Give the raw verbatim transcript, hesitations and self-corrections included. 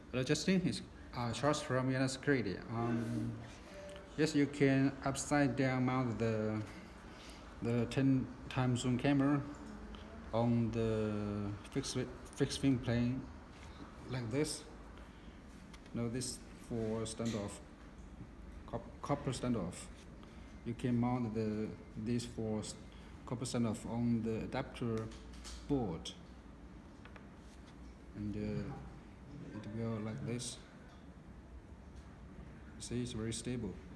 Hello, Justin. It's uh, Charles from Yana Security. Um, yes, you can upside down mount the the ten times zoom camera on the fixed fixed fin plane like this. Now this for standoff, copper standoff. You can mount the this for copper standoff on the adapter board, and uh, it will like this. See, it's very stable.